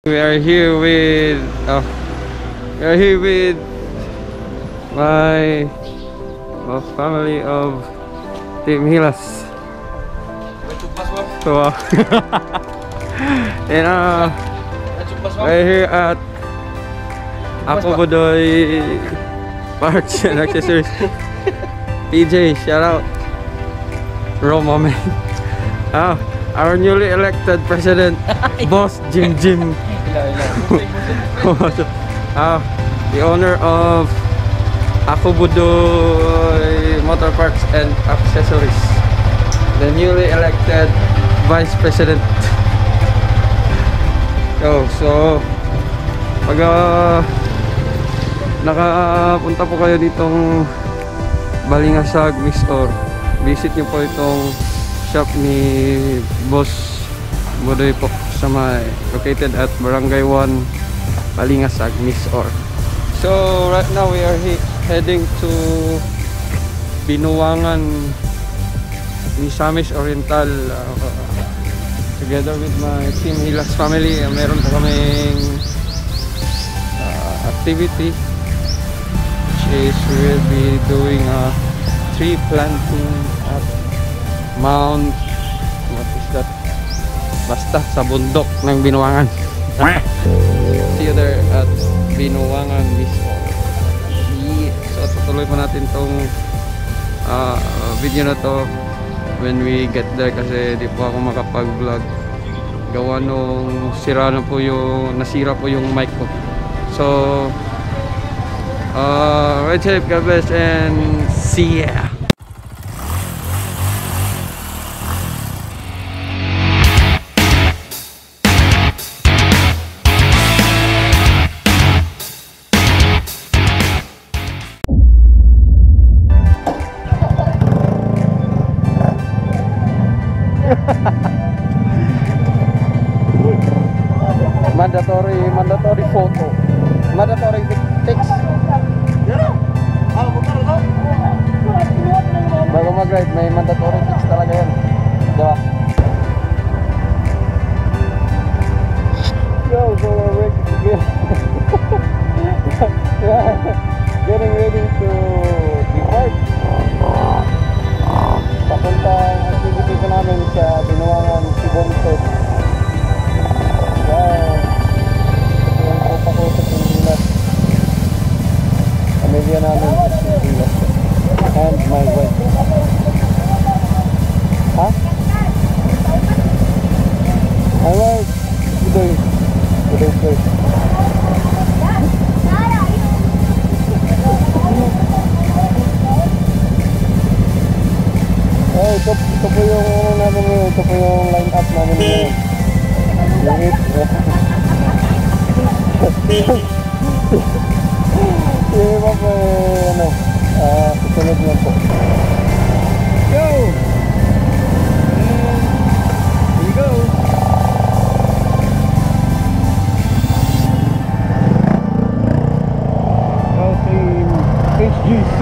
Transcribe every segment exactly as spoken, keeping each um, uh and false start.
We are here with oh, we are here with my uh, family of Team Hilas. So, uh, and uh, we're here at Ako Budoy Parts and Accessories. P J, shout out. Roma man. Ah, our newly elected president, Boss Jim Jim. Ah, the owner of Ako Budoy Motor Parts and Accessories. The newly elected vice president. Yo, so pag uh, nakapunta po kayo ditong Balingasag, Misor, visit nyo po itong shop ni Boss Budoy po sa may located at Barangay one, Balingasag, Misor. So right now we are he heading to Binuangan, Misamis Oriental, uh, together with my Team Hilas family. Uh, meron po kaming uh, activity which is we will be doing a tree planting at Mount, what is that? Basta sa bundok ng Binuangan. See you there at Binuangan, Misor. Yeah. So tutuloy po natin tong uh, video na to when we get there kasi di po ako makapag-vlog gawa nung sira na po yung nasira po yung mic ko. So uh, ride safe, God bless, and see ya. Mandatory, mandatory photo, mandatory text. Bago mag-ride, may mandatory text talaga yan, diba? Yo, so we're ready to get getting ready to depart. Papuntang activity ko namin sa Binuangan, Sibonset. Wow, yung opa ko sa Pilipinas, pamilya namin sa Pilipinas, and my wife. Ha? My wife, Budoy, Budoy first. Oh, ito, ito po yung ano namin ngayon, ito po yung line up namin ngayon. Yung hit. Yung iba po eh, ano, uh, susunod lang po. Go! And here we go! Okay, H G C.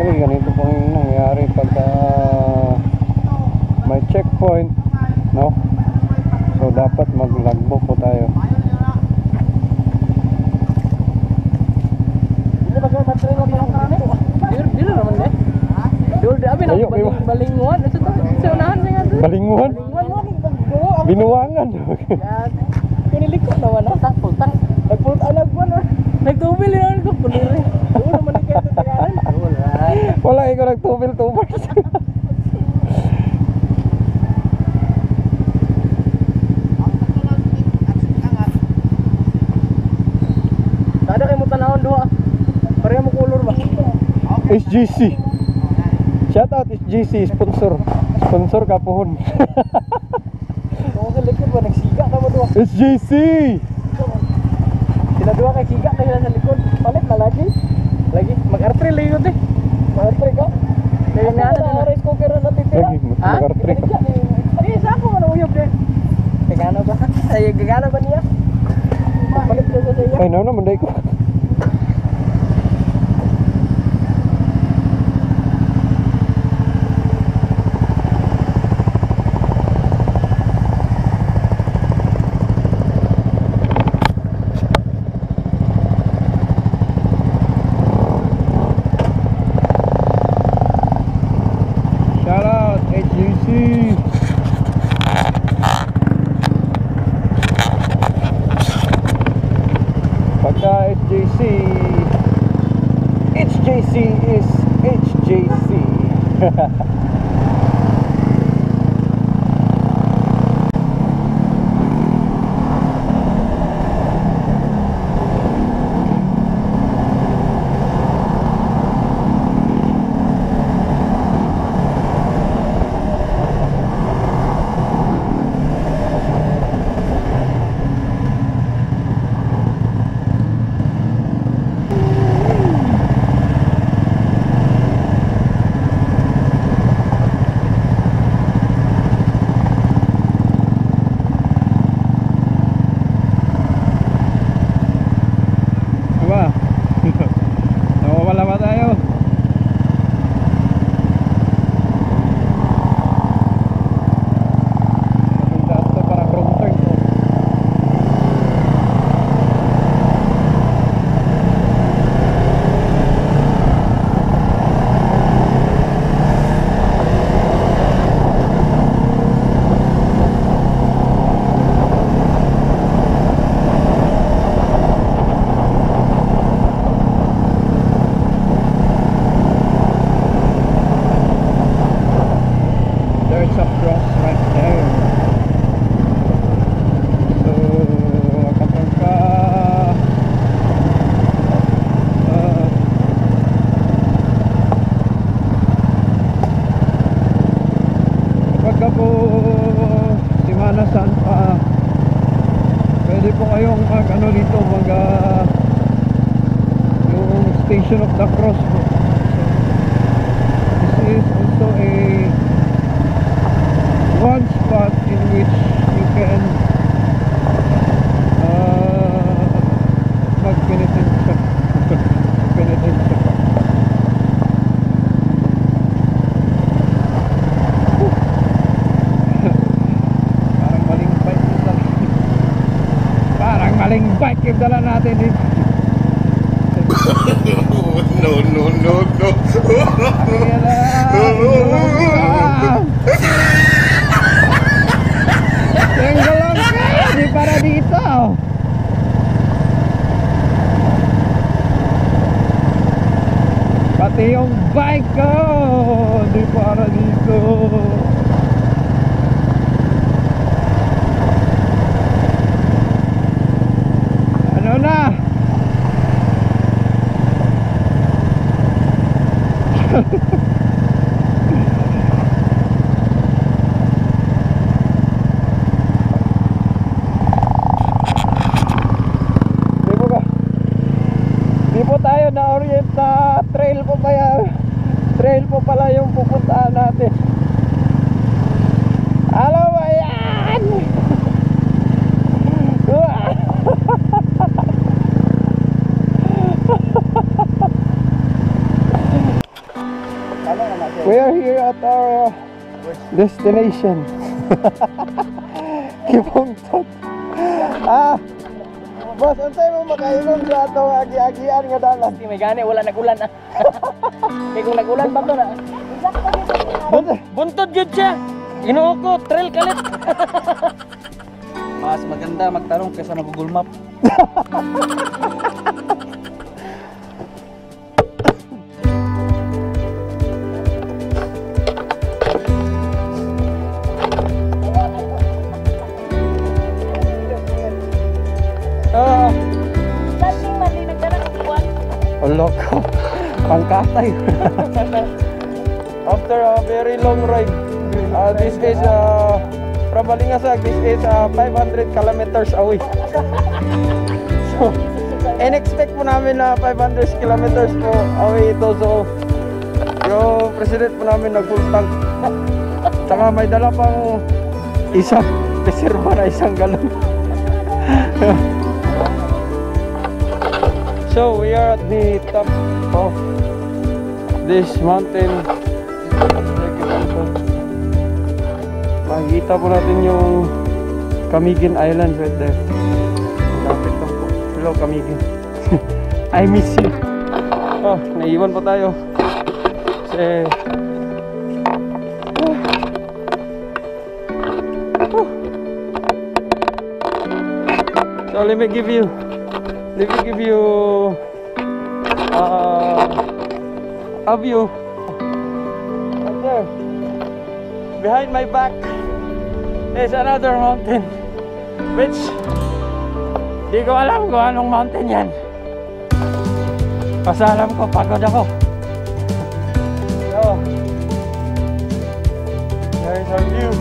Actually, ganito po yung nangyari pagka may checkpoint, no? So dapat maglagbo po tayo. Ayo, balinguan, ito to. Sa unahan na nga doon. Balinguan? Binuangan. Pinilikot naman na. Pultang. Nagpultang nagpuan. Nagtubil yun ako. Puliri. Oo naman ang kaya ito tagalan. Wala, ikaw nagtubil-tubers. Kada kayo mo tanahon doha. Pareha mo color ba? S G C. Shout out S G C, sponsor. Sponsor kapuhon. Kung sa likod ba, nagsiga na mo doha. S G C! Sila doha kay siga na sila sa likod. Palit na lagi. Lagi. Mag-artry lang yun eh. Mag-artry ka? Kaya nga na rice cooker na natitira. Lagi, mag-artry ka. Ay, isa ako ano uyog din. Gagana ba? Ay, gagana ba niya? Palit na sa iya. Ay, naon naman day ko. Shout out S G C. Pagka H J C, H J C is H J C. Diba? Nawawala ba tayo? Matunda ito parang wrong turn to. There's a cross right there. So kapag ka uh, kapag ka po Semana Santa, pwede po kayong mag ano dito mag uh, yung Station of the Cross po. So, this is also a one spot in which you can uh, mag-penitensya. Penitensya pa. Parang maling bike yung dala. Parang maling bike yung dala natin dito. No, no, no, no. Ayan na. Tinggal lang kayo, di para dito. Pati yung bike ko, di para dito. Ano na? na-orient na trail po kaya trail po pala yung pupuntahan natin. Alam mo yan. We are here at our uh, destination. Kibungtot. Ah, boss, unsay mo makainom sa atong agi-agian nga dalan? May gani, wala nagulan na. Kaya kung nagulan ba to na? Buntod yun siya. Inuo ko, trail kalit. Mas maganda magtarong kaysa mag-Google Map. Ah, Lasing man din nagdarang buwan. ulok. Pangkatay. After a very long ride, uh, this is uh, from Balingasag, this is uh, five hundred kilometers away. So, in-expect po namin na five hundred kilometers po away ito. So, yung president po namin nag-full tank. Saka may dala pang isang reserva na isang galon. So we are at the top of this mountain. Makikita po natin yung Camiguin Island right there. Lapit lang po. Hello Camiguin. I miss you. Oh, naiwan pa tayo. Kasi oh. So let me give you Let me give you uh, a view. Right there. Behind my back is another mountain, which di ko alam kung anong mountain yan. Basta alam ko pagod ako. So, there is our view.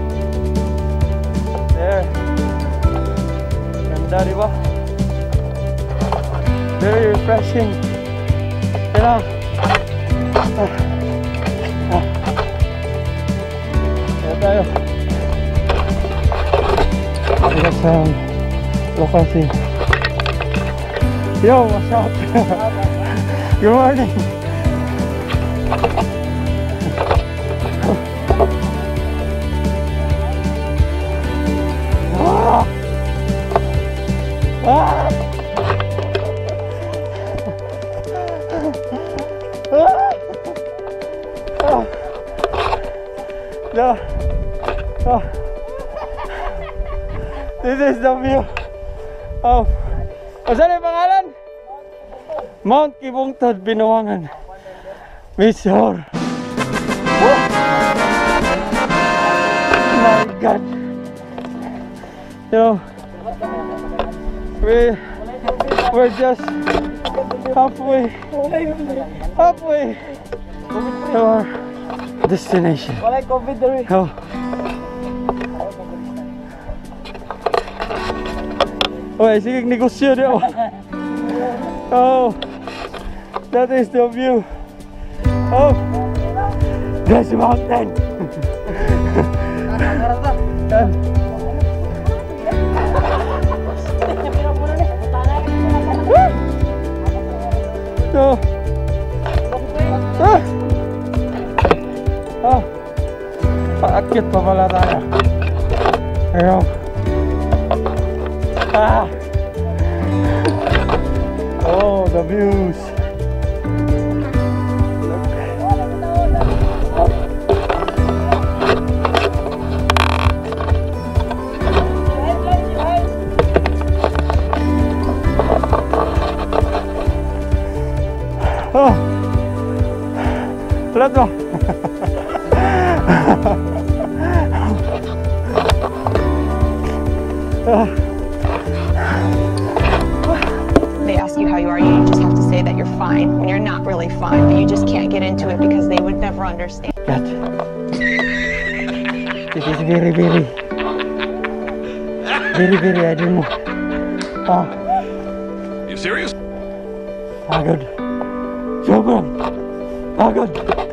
There. Ganda, di ba? Very refreshing. Kaya ah. Ah. Kaya tayo. Kaya sa lokasi. Yo, what's up? Good morning. Ah. Ah. No. Oh. This is the view of ano saan yung pangalan? Mount Kibungtod, Binuangan, Misor. Oh my God. So we we're just halfway halfway to our destination. Wala COVID na rin. Oh. Okay, sige negosyo niyo. Oh. That is the view of this mountain. So, ah. Oh, paakyat pa pala tayo. Ayun. Ah. Oh, the views. Oh, let's go. They ask you how you are, you just have to say that you're fine when you're not really fine, but you just can't get into it because they would never understand. God. This is very, very, very, very, I don't know. Ah. You serious? Pagod. Sobrang pagod.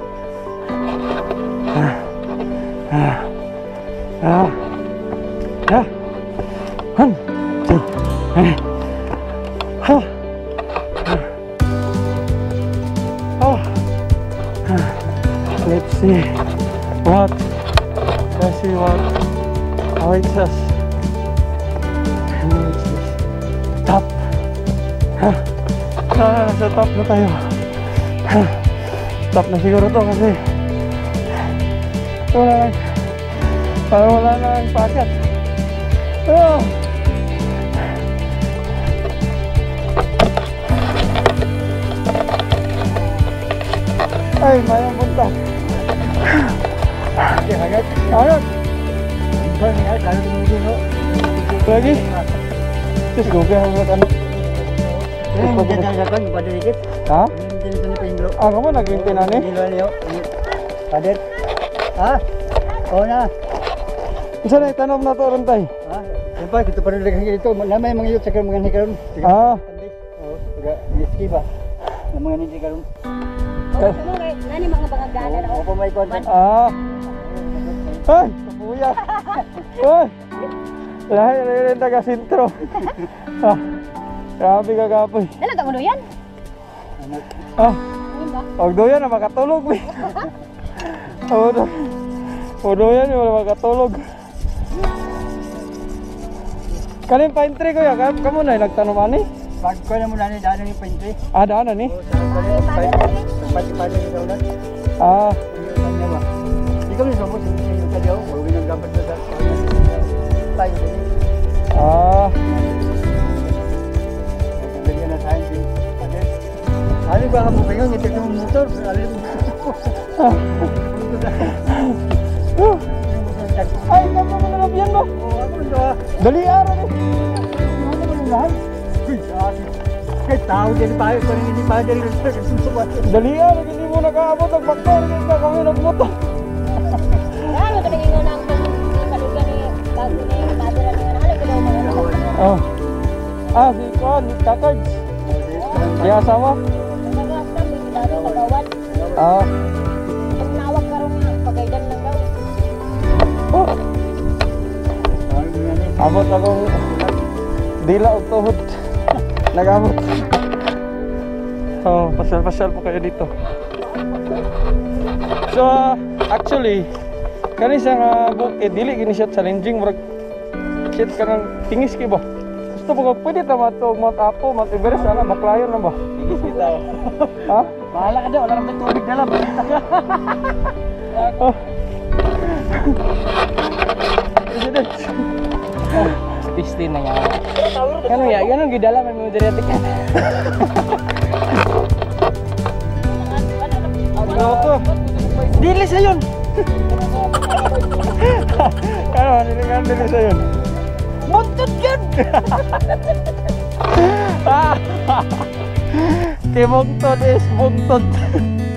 Ah. Ah. Ah. Ah. One, two, three. Ah. Ah. Oh. Ah. Let Let's see what. Let's see what awaits us. And it's this top. Ah, nasa top na tayo. Ah, top na siguro to kasi wala lang. Parang wala na ang pakat. Oh. Ay, mayang punta. Okay, agad. Ayun. Balik agad, lalu tunggu no. Lagi. Terus gue bilang buat anak. Ini mungkin jangan kan pada dikit. Ha? Mungkin itu nih pengen dulu. Ah, kamu nag-maintain na ni? Ini dulu yo. Padet. Ah. Oh na. Isa na itanong na to ron tay. Ah. Sampai kita pada dekat itu namanya mengiyut sekarang mengenai karun. Ah. Oh, juga diski ba. Namanya ni karun. Eh. Nani mga bangagana na Apa may kon? Ah. Ay, kuya. Ay. Lahi rin taga sintro. Ah. Grabe ka gapoy. Dala ta mo yan? Ah. Ano ba? Og doyan na makatulog ni. Oh, do. Oh, doyan wala makatulog. Kanin pine tree ko ya, kamu na nagtanom ani? Pag ko na muna ni daan ni pantry. Ah, daan na ni. Pati-pati ni daulat. Ah. Ikaw ni somos ni sa iyo kadaw, wala nang gamit sa tayo din. Ah. Lagyan na tayo din. Ano ba ka mo kayo ng ito ng motor? Ay, kamu mo na yan mo. Oh, ano ba? Dali ara ni. Ano ba lang? Kay tao din pa ko rin hindi pa diri sa susubat. Dali ara hindi mo nakaabot ang baktor kita kami nagmoto. Ano ka nangingon ang kalugan ni bago ni madara ni ano ko daw mga Oh. Ah, si Kon, Kakards. Di asawa? mga kami dati kagawan. Ah. Pag nawag karon nga pagaydan lang daw. Oh. Abot akong dila og tuhod. Nag-abot. Oh, pasyal-pasyal po kayo dito. So, uh, actually, kani sa nga bukid, dili gini siya challenging, murag shit ka ng tingis kay ba? Gusto mo ka pwede tama ito, Mount Apo, Mount Everest, ana, baklayon na ba? Tingis kita. Ha? Bahala ka daw, wala nang tubig dalam. Oh. President. Pistin na nga. Ano ya? Ganun gidala may mga diriatik ka. Ako. Dili sa yun. Ano, dili kan dili sa yun. Montod yun. Kay montod is montod.